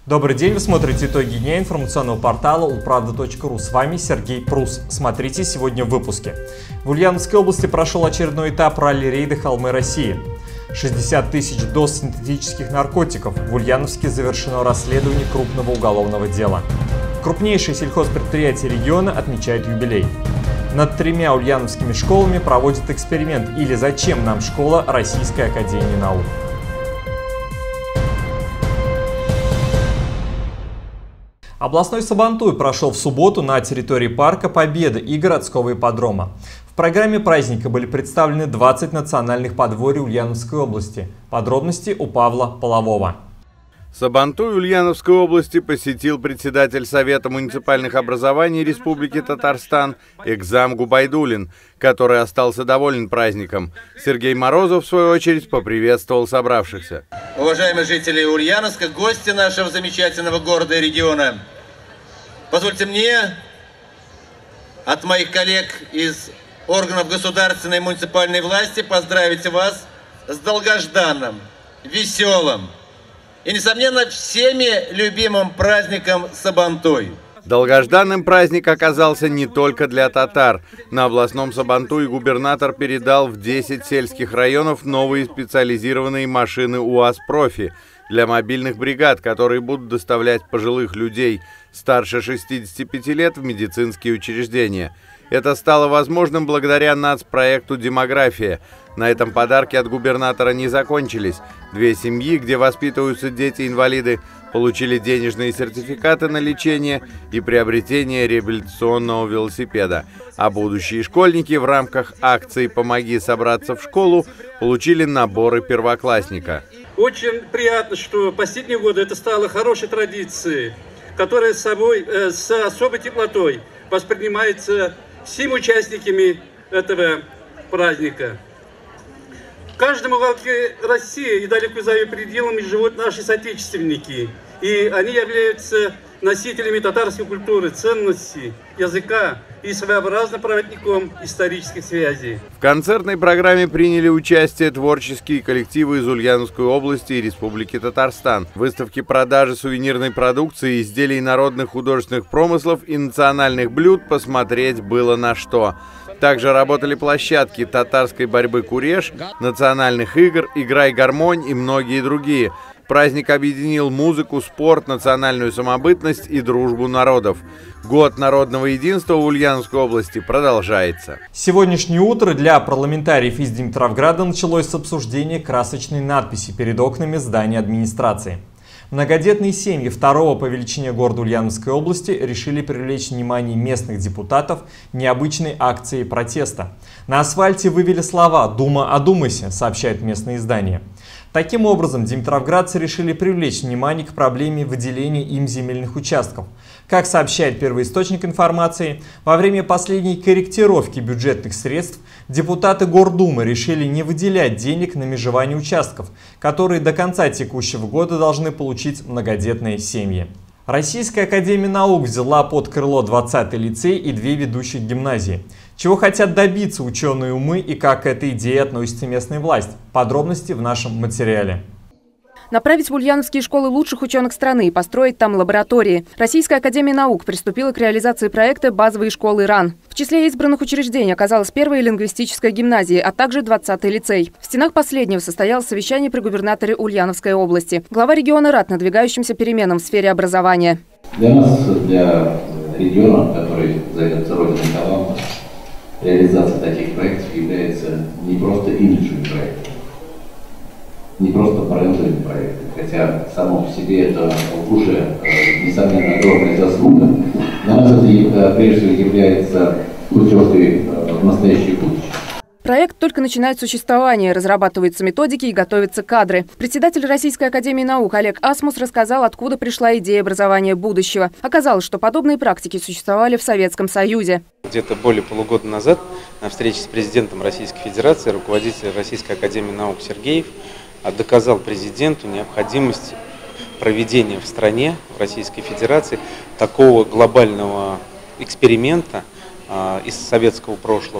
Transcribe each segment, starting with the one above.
Добрый день, вы смотрите итоги дня информационного портала upravda.ru. С вами Сергей Прус. Смотрите сегодня в выпуске. В Ульяновской области прошел очередной этап ралли-рейда «Холмы России». 60 тысяч доз синтетических наркотиков. В Ульяновске завершено расследование крупного уголовного дела. Крупнейшие сельхозпредприятия региона отмечают юбилей. Над 3 ульяновскими школами проводят эксперимент «Или зачем нам школа Российской академии наук?». Областной сабантуй прошел в субботу на территории парка Победы и городского ипподрома. В программе праздника были представлены 20 национальных подворий Ульяновской области. Подробности у Павла Полового. Сабантуй Ульяновской области посетил председатель Совета муниципальных образований Республики Татарстан Экзам Губайдуллин, который остался доволен праздником. Сергей Морозов, в свою очередь, поприветствовал собравшихся. Уважаемые жители Ульяновска, гости нашего замечательного города и региона, позвольте мне от моих коллег из органов государственной и муниципальной власти поздравить вас с долгожданным, веселым и, несомненно, всеми любимым праздником Сабантуй. Долгожданным праздник оказался не только для татар. На областном Сабантуе губернатор передал в 10 сельских районов новые специализированные машины УАЗ-профи для мобильных бригад, которые будут доставлять пожилых людей старше 65 лет в медицинские учреждения. Это стало возможным благодаря нацпроекту «Демография». На этом подарки от губернатора не закончились. 2 семьи, где воспитываются дети-инвалиды, получили денежные сертификаты на лечение и приобретение реабилитационного велосипеда. А будущие школьники в рамках акции «Помоги собраться в школу» получили наборы первоклассника. Очень приятно, что в последние годы это стало хорошей традицией, которая с особой теплотой воспринимается всеми участниками этого праздника. В каждом уголке России и далеко за ее пределами живут наши соотечественники, и они являются носителями татарской культуры, ценностей, языка и своеобразным проводником исторических связей. В концертной программе приняли участие творческие коллективы из Ульяновской области и Республики Татарстан. Выставки продажи сувенирной продукции, изделий народных художественных промыслов и национальных блюд посмотреть было на что. Также работали площадки татарской борьбы «Куреш», национальных игр, «Играй гармонь» и многие другие. Праздник объединил музыку, спорт, национальную самобытность и дружбу народов. Год народного единства в Ульяновской области продолжается. Сегодняшнее утро для парламентариев из Димитровграда началось с обсуждения красочной надписи перед окнами здания администрации. Многодетные семьи второго по величине города Ульяновской области решили привлечь внимание местных депутатов необычной акцией протеста. На асфальте вывели слова «Дума, одумайся», сообщает местное издание. Таким образом, димитровградцы решили привлечь внимание к проблеме выделения им земельных участков. Как сообщает первоисточник информации, во время последней корректировки бюджетных средств депутаты Гордумы решили не выделять денег на межевание участков, которые до конца текущего года должны получить многодетные семьи. Российская академия наук взяла под крыло 20-й лицей и 2 ведущих гимназии. Чего хотят добиться ученые умы и как к этой идее относится местная власть? Подробности в нашем материале. Направить в ульяновские школы лучших ученых страны и построить там лаборатории. Российская академия наук приступила к реализации проекта «Базовые школы РАН». В числе избранных учреждений оказалась 1-я лингвистическая гимназия, а также 20-й лицей. В стенах последнего состоялось совещание при губернаторе Ульяновской области. Глава региона рад надвигающимся переменам в сфере образования. Для нас, для региона, который зовется родиной талантов, реализация таких проектов является не просто имиджевым проектом, не просто брендовым проектом, хотя само по себе это уже, несомненно, огромная заслуга. Для нас это прежде всего является путевкой в настоящее будущее. Проект только начинает существование, разрабатываются методики и готовятся кадры. Председатель Российской академии наук Олег Асмус рассказал, откуда пришла идея образования будущего. Оказалось, что подобные практики существовали в Советском Союзе. Где-то более полугода назад на встрече с президентом Российской Федерации руководитель Российской академии наук Сергеев доказал президенту необходимость проведения в стране, в Российской Федерации, такого глобального эксперимента из советского прошлого,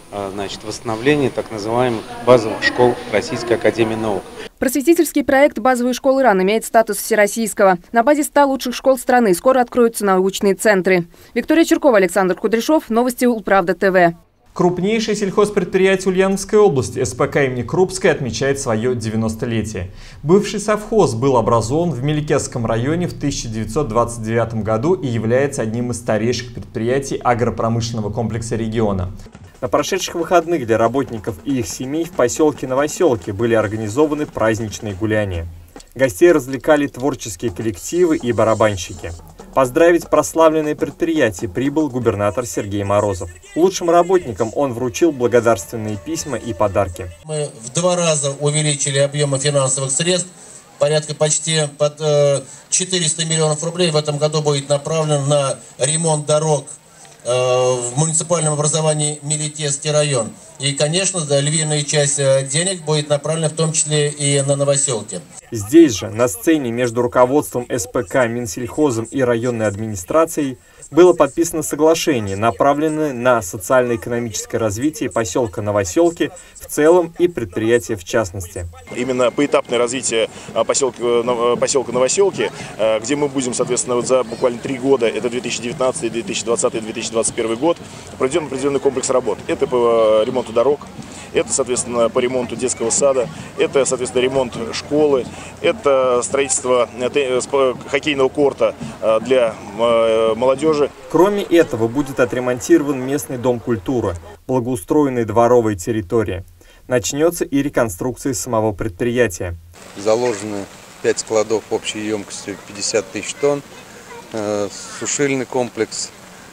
восстановление так называемых базовых школ Российской академии наук. Просветительский проект «Базовые школы РАН» имеет статус всероссийского. На базе 100 лучших школ страны скоро откроются научные центры. Виктория Чиркова, Александр Кудряшов. Новости Улправда ТВ. Крупнейшее сельхозпредприятие Ульяновской области СПК имени Крупской отмечает свое 90-летие. Бывший совхоз был образован в Меликесском районе в 1929 году и является одним из старейших предприятий агропромышленного комплекса региона. На прошедших выходных для работников и их семей в поселке Новоселки были организованы праздничные гуляния. Гостей развлекали творческие коллективы и барабанщики. Поздравить прославленное предприятие прибыл губернатор Сергей Морозов. Лучшим работникам он вручил благодарственные письма и подарки. Мы в 2 раза увеличили объемы финансовых средств. Порядка почти под 400 миллионов рублей в этом году будет направлено на ремонт дорог в муниципальном образовании Меликесский район. И, конечно, львиная часть денег будет направлена в том числе и на Новоселки. Здесь же, на сцене между руководством СПК, Минсельхозом и районной администрацией, было подписано соглашение, направленное на социально-экономическое развитие поселка Новоселки в целом и предприятия в частности. Именно поэтапное развитие поселка Новоселки, где мы будем, соответственно, за буквально 3 года, это 2019, 2020, 2021 год, проведен определенный комплекс работ. Это по ремонту дорог, это, соответственно, по ремонту детского сада, это, соответственно, ремонт школы, это строительство хоккейного корта для молодежи. Кроме этого, будет отремонтирован местный дом культуры, благоустроенная дворовая территория. Начнется и реконструкция самого предприятия. Заложены 5 складов общей емкостью 50 тысяч тонн, сушильный комплекс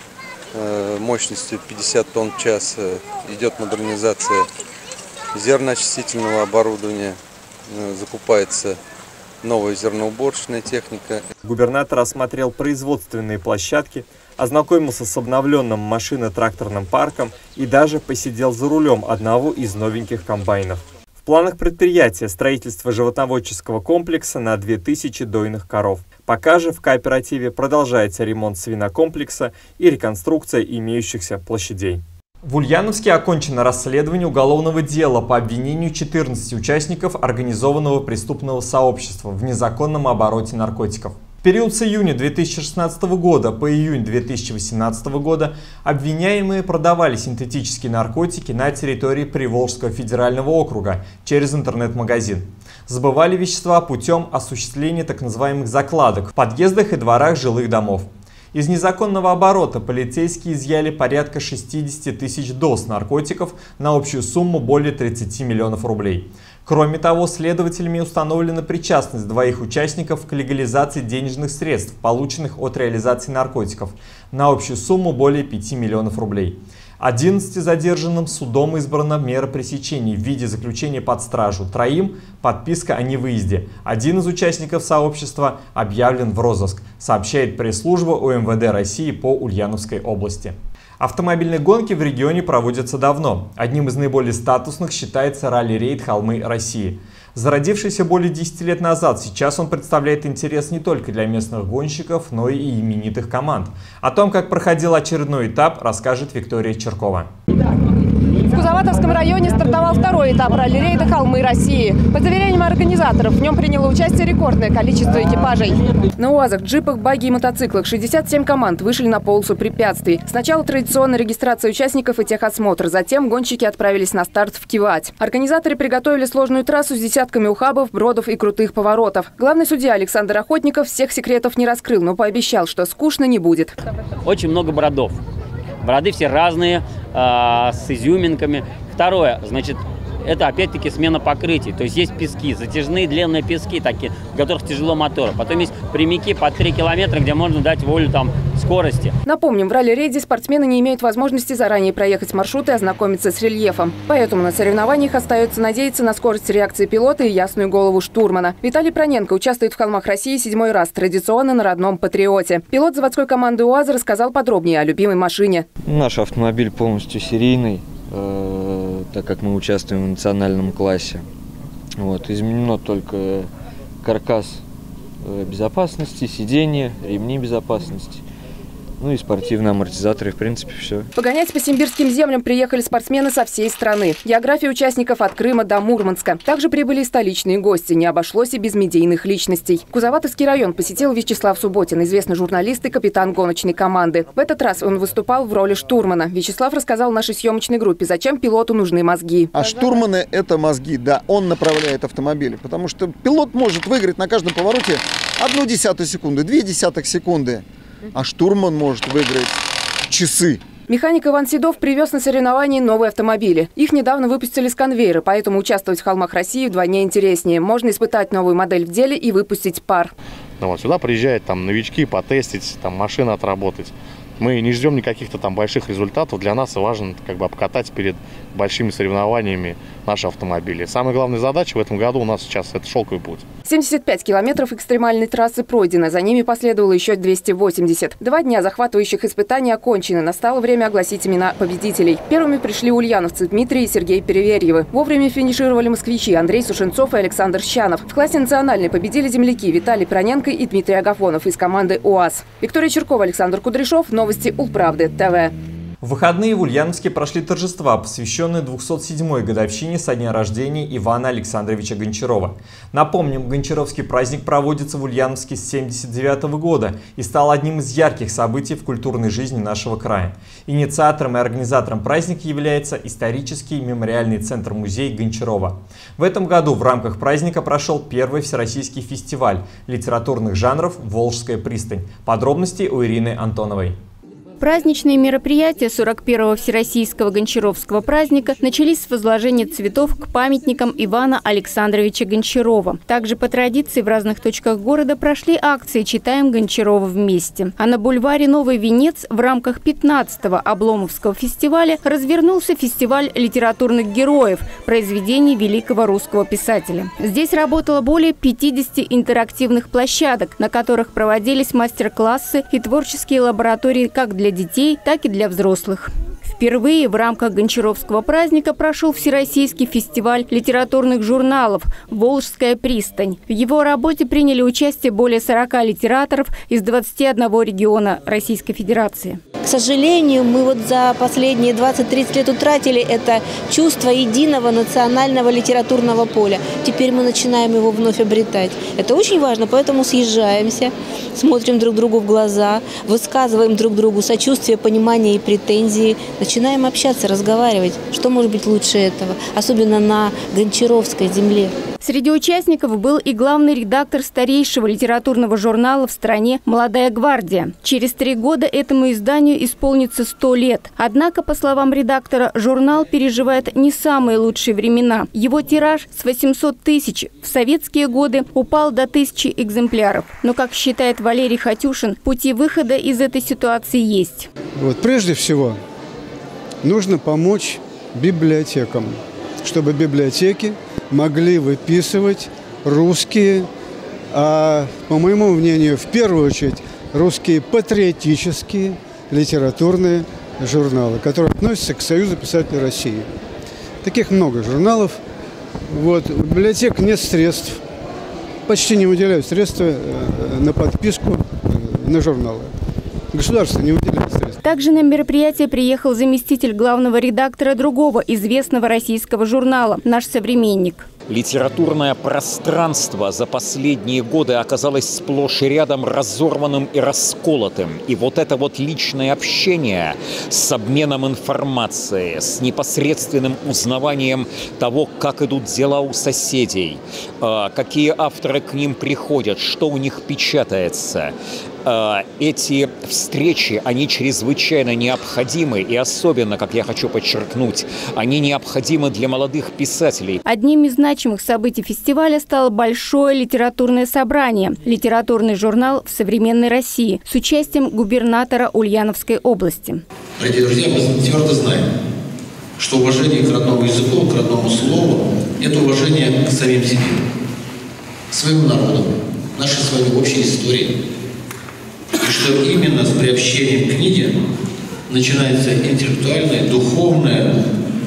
мощностью 50 тонн в час, идет модернизация зерноочистительного оборудования, закупается новая зерноуборочная техника. Губернатор осмотрел производственные площадки, ознакомился с обновленным машино-тракторным парком и даже посидел за рулем одного из новеньких комбайнов. В планах предприятия строительство животноводческого комплекса на 2000 дойных коров. Пока же в кооперативе продолжается ремонт свинокомплекса и реконструкция имеющихся площадей. В Ульяновске окончено расследование уголовного дела по обвинению 14 участников организованного преступного сообщества в незаконном обороте наркотиков. В период с июня 2016 года по июнь 2018 года обвиняемые продавали синтетические наркотики на территории Приволжского федерального округа через интернет-магазин. Сбывали вещества путем осуществления так называемых закладок в подъездах и дворах жилых домов. Из незаконного оборота полицейские изъяли порядка 60 тысяч доз наркотиков на общую сумму более 30 миллионов рублей. Кроме того, следователями установлена причастность 2 участников к легализации денежных средств, полученных от реализации наркотиков, на общую сумму более 5 миллионов рублей. 11 задержанным судом избрана мера пресечения в виде заключения под стражу, 3 подписка о невыезде. 1 из участников сообщества объявлен в розыск, сообщает пресс-служба УМВД России по Ульяновской области. Автомобильные гонки в регионе проводятся давно. Одним из наиболее статусных считается ралли-рейд «Холмы России». Зародившийся более 10 лет назад, сейчас он представляет интерес не только для местных гонщиков, но и именитых команд. О том, как проходил очередной этап, расскажет Виктория Чиркова. В Кузоватовском районе стартовал 2-й этап ралли-рейда «Холмы России». По заверениям организаторов, в нем приняло участие рекордное количество экипажей. На УАЗах, джипах, багги и мотоциклах 67 команд вышли на полосу препятствий. Сначала традиционная регистрация участников и техосмотр, затем гонщики отправились на старт в Кивать. Организаторы приготовили сложную трассу с десятками ухабов, бродов и крутых поворотов. Главный судья Александр Охотников всех секретов не раскрыл, но пообещал, что скучно не будет. Очень много бродов. Броды все разные, с изюминками. Второе, значит, это опять-таки смена покрытий. То есть есть пески, затяжные длинные пески, такие, в которых тяжело мотору. Потом есть прямики по 3 километра, где можно дать волю там скорости. Напомним, в ралли-рейде спортсмены не имеют возможности заранее проехать маршрут и ознакомиться с рельефом. Поэтому на соревнованиях остается надеяться на скорость реакции пилота и ясную голову штурмана. Виталий Проненко участвует в «Холмах России» 7-й раз, традиционно на родном «Патриоте». Пилот заводской команды УАЗа рассказал подробнее о любимой машине. Наш автомобиль полностью серийный, так как мы участвуем в национальном классе. Изменено только каркас безопасности, сиденья, ремни безопасности. Ну и спортивные амортизаторы, в принципе, все. Погонять по симбирским землям приехали спортсмены со всей страны. География участников от Крыма до Мурманска. Также прибыли и столичные гости. Не обошлось и без медийных личностей. Кузоватовский район посетил Вячеслав Субботин, известный журналист и капитан гоночной команды. В этот раз он выступал в роли штурмана. Вячеслав рассказал нашей съемочной группе, зачем пилоту нужны мозги. А штурманы – это мозги, да, он направляет автомобиль. Потому что пилот может выиграть на каждом повороте 0,1 секунды, 0,2 секунды. А штурман может выиграть часы. Механик Иван Седов привез на соревнования новые автомобили. Их недавно выпустили с конвейера, поэтому участвовать в холмах России вдвойне интереснее. Можно испытать новую модель в деле и выпустить пар. Ну, вот сюда приезжают там новички потестить, там машины отработать. Мы не ждем никаких там больших результатов. Для нас важно как бы обкатать перед большими соревнованиями наши автомобили. Самая главная задача в этом году у нас сейчас это шелковый путь. 75 километров экстремальной трассы пройдено. За ними последовало еще 280. 2 дня захватывающих испытаний окончены. Настало время огласить имена победителей. Первыми пришли ульяновцы Дмитрий и Сергей Переверьевы. Вовремя финишировали москвичи Андрей Сушенцов и Александр Щанов. В классе национальной победили земляки Виталий Проненко и Дмитрий Агафонов из команды УАЗ. Виктория Чуркова, Александр Кудряшов. Новости Улправды ТВ. В выходные в Ульяновске прошли торжества, посвященные 207-й годовщине со дня рождения Ивана Александровича Гончарова. Напомним, Гончаровский праздник проводится в Ульяновске с 1979 года и стал одним из ярких событий в культурной жизни нашего края. Инициатором и организатором праздника является исторический мемориальный центр-музей Гончарова. В этом году в рамках праздника прошел первый всероссийский фестиваль литературных жанров «Волжская пристань». Подробности у Ирины Антоновой. Праздничные мероприятия 41-го Всероссийского Гончаровского праздника начались с возложения цветов к памятникам Ивана Александровича Гончарова. Также по традиции в разных точках города прошли акции «Читаем Гончарова вместе». А на бульваре Новый Венец в рамках 15-го Обломовского фестиваля развернулся фестиваль литературных героев произведений великого русского писателя. Здесь работало более 50 интерактивных площадок, на которых проводились мастер-классы и творческие лаборатории как для детей, так и для взрослых. Впервые в рамках Гончаровского праздника прошел Всероссийский фестиваль литературных журналов «Волжская пристань». В его работе приняли участие более 40 литераторов из 21 региона Российской Федерации. К сожалению, мы вот за последние 20-30 лет утратили это чувство единого национального литературного поля. Теперь мы начинаем его вновь обретать. Это очень важно, поэтому съезжаемся, смотрим друг другу в глаза, высказываем друг другу сочувствие, понимание и претензии, начинаем общаться, разговаривать. Что может быть лучше этого, особенно на Гончаровской земле? Среди участников был и главный редактор старейшего литературного журнала в стране «Молодая гвардия». Через 3 года этому изданию исполнится 100 лет. Однако, по словам редактора, журнал переживает не самые лучшие времена. Его тираж с 800 тысяч в советские годы упал до 1000 экземпляров. Но, как считает Валерий Хатюшин, пути выхода из этой ситуации есть. Прежде всего, нужно помочь библиотекам, чтобы библиотеки могли выписывать русские, по моему мнению, в первую очередь, русские патриотические литературные журналы, которые относятся к Союзу писателей России. Таких много журналов. У библиотек нет средств, почти не выделяют средства на подписку на журналы. Государство не выделяет средств. Также на мероприятие приехал заместитель главного редактора другого известного российского журнала «Наш современник». Литературное пространство за последние годы оказалось сплошь и рядом разорванным и расколотым. И вот это личное общение с обменом информацией, с непосредственным узнаванием того, как идут дела у соседей, какие авторы к ним приходят, что у них печатается. Эти встречи, они чрезвычайно необходимы, и особенно, как я хочу подчеркнуть, они необходимы для молодых писателей. Одним из значимых событий фестиваля стало большое литературное собрание «Литературный журнал в современной России» с участием губернатора Ульяновской области. Дорогие друзья, мы твердо знаем, что уважение к родному языку, к родному слову – это уважение к самим себе, к своему народу, нашей с вами общей истории. И что именно с приобщением к книге начинается интеллектуальное, духовное,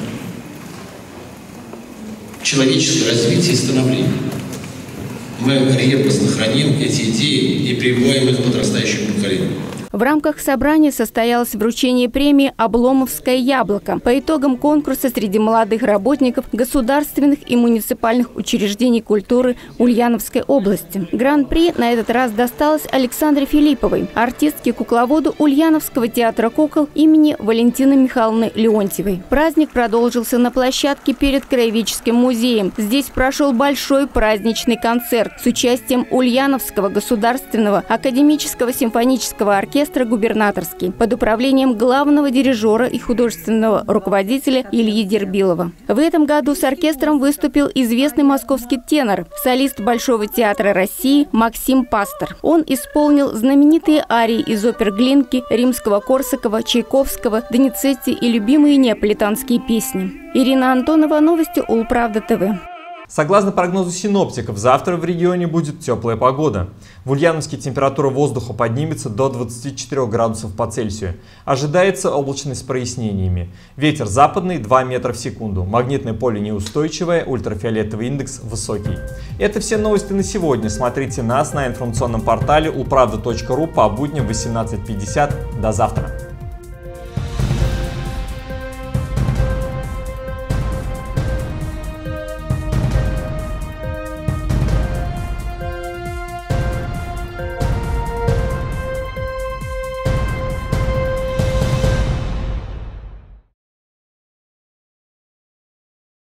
человеческое развитие и становление. Мы репостно храним эти идеи и прививаем их подрастающему поколению. В рамках собрания состоялось вручение премии «Обломовское яблоко» по итогам конкурса среди молодых работников государственных и муниципальных учреждений культуры Ульяновской области. Гран-при на этот раз досталось Александре Филипповой, артистке-кукловоду Ульяновского театра кукол имени Валентины Михайловны Леонтьевой. Праздник продолжился на площадке перед Краеведческим музеем. Здесь прошел большой праздничный концерт с участием Ульяновского государственного академического симфонического оркестра «Губернаторский» под управлением главного дирижера и художественного руководителя Ильи Дербилова. В этом году с оркестром выступил известный московский тенор, солист Большого театра России Максим Пастор. Он исполнил знаменитые арии из опер Глинки, Римского-Корсакова, Чайковского, Доницетти и любимые неаполитанские песни. Ирина Антонова, новости Улправда ТВ. Согласно прогнозу синоптиков, завтра в регионе будет теплая погода. В Ульяновске температура воздуха поднимется до 24 градусов по Цельсию. Ожидается облачность с прояснениями. Ветер западный 2 метра в секунду. Магнитное поле неустойчивое, ультрафиолетовый индекс высокий. Это все новости на сегодня. Смотрите нас на информационном портале ulpravda.ru по будням в 18:50. До завтра.